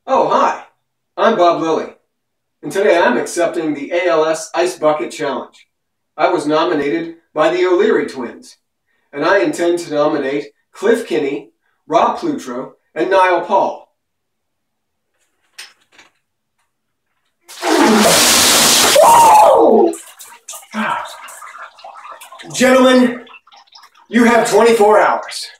Oh, hi. I'm Bob Lilly, and today I'm accepting the ALS Ice Bucket Challenge. I was nominated by the O'Leary twins, and I intend to nominate Cliff Kinney, Rob Plutro, and Niall Paul. Gentlemen, you have 24 hours.